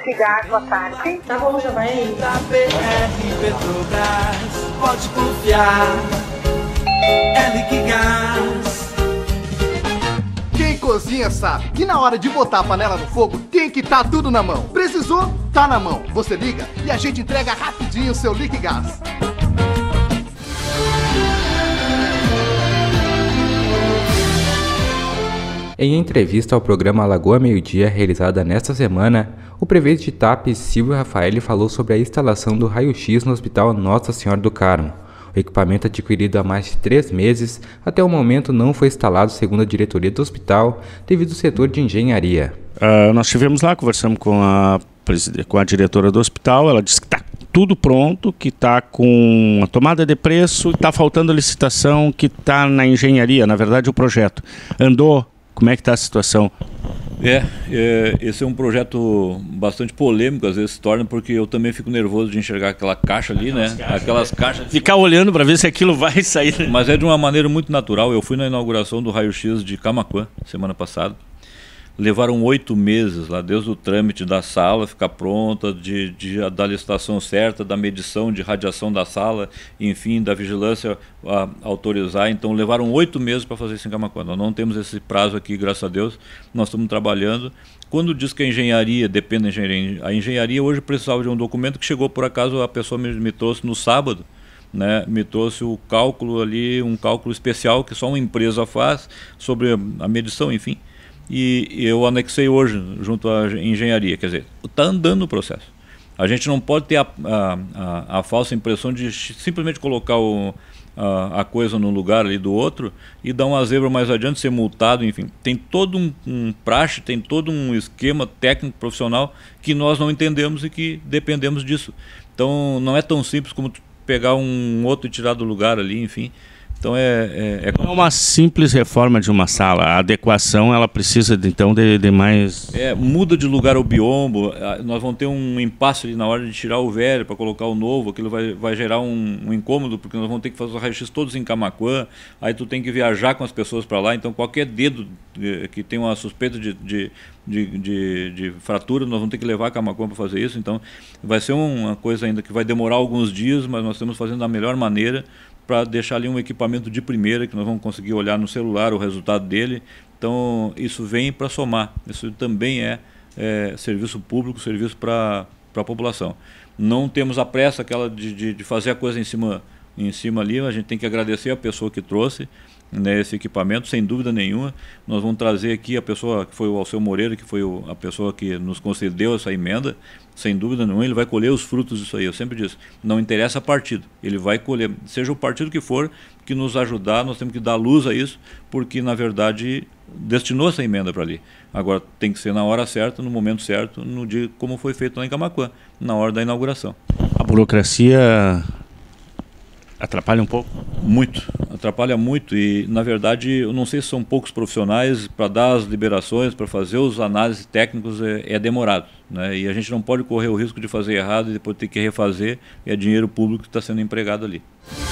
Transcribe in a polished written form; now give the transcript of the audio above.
Liquigás, boa tarde. Tá bom, já vai aí. Da BR Petrobras, pode confiar, é Liquigás. Quem cozinha sabe que na hora de botar a panela no fogo tem que estar tudo na mão. Precisou? Tá na mão. Você liga e a gente entrega rapidinho o seu Liquigás. Em entrevista ao programa Alagoa Meio-Dia, realizada nesta semana, o prefeito de Itápolis, Silvio Rafaeli, falou sobre a instalação do raio-x no Hospital Nossa Senhora do Carmo. O equipamento, adquirido há mais de 3 meses, até o momento não foi instalado segundo a diretoria do hospital, devido ao setor de engenharia. Nós estivemos lá, conversamos com a diretora do hospital, ela disse que está tudo pronto, que está com a tomada de preço, está faltando a licitação, que está na engenharia, na verdade o projeto. Andou? Como é que está a situação? Esse é um projeto bastante polêmico, às vezes se torna, porque eu também fico nervoso de enxergar aquela caixa ali, aquelas caixas. Ficar olhando para ver se aquilo vai sair. Mas é de uma maneira muito natural. Eu fui na inauguração do raio-x de Camaquã, semana passada. Levaram 8 meses lá, desde o trâmite da sala ficar pronta, da licitação certa, da medição de radiação da sala, enfim, da vigilância autorizar. Então levaram 8 meses para fazer isso em Camaquã. Nós não temos esse prazo aqui, graças a Deus. Nós estamos trabalhando. Quando diz que a engenharia depende da engenharia, a engenharia hoje precisava de um documento que chegou, por acaso, a pessoa me trouxe no sábado. Me trouxe o cálculo ali, um cálculo especial que só uma empresa faz sobre a medição, enfim. E eu anexei hoje junto à engenharia, quer dizer, está andando o processo. A gente não pode ter a falsa impressão de simplesmente colocar a coisa num lugar ali do outro e dar uma zebra mais adiante, ser multado, enfim. Tem todo um praxe, tem todo um esquema técnico profissional que nós não entendemos e que dependemos disso. Então não é tão simples como pegar um outro e tirar do lugar ali, enfim. Então não é uma simples reforma de uma sala, a adequação ela precisa de mais... Muda de lugar o biombo, nós vamos ter um impasse ali na hora de tirar o velho para colocar o novo, aquilo vai gerar um incômodo, porque nós vamos ter que fazer os raios-x todos em Camaquã, aí tu tem que viajar com as pessoas para lá, então qualquer dedo que tem uma suspeita de fratura, nós vamos ter que levar a Camaquã para fazer isso, então vai ser uma coisa ainda que vai demorar alguns dias, mas nós estamos fazendo da melhor maneira, para deixar ali um equipamento de primeira, que nós vamos conseguir olhar no celular o resultado dele. Então isso vem para somar, isso também é serviço público, serviço para a população. Não temos a pressa aquela de fazer a coisa em cima ali, a gente tem que agradecer a pessoa que trouxe esse equipamento, sem dúvida nenhuma. Nós vamos trazer aqui a pessoa que foi o Alceu Moreira, que foi a pessoa que nos concedeu essa emenda, sem dúvida nenhuma, ele vai colher os frutos disso aí. Eu sempre disse, não interessa partido, ele vai colher, seja o partido que for, que nos ajudar, nós temos que dar luz a isso, porque na verdade destinou essa emenda para ali. Agora tem que ser na hora certa, no momento certo, no dia como foi feito lá em Camaquã, na hora da inauguração. A burocracia atrapalha um pouco? Muito, atrapalha muito e na verdade eu não sei se são poucos profissionais para dar as liberações, para fazer os análises técnicos é demorado, e a gente não pode correr o risco de fazer errado e depois ter que refazer, e é dinheiro público que está sendo empregado ali.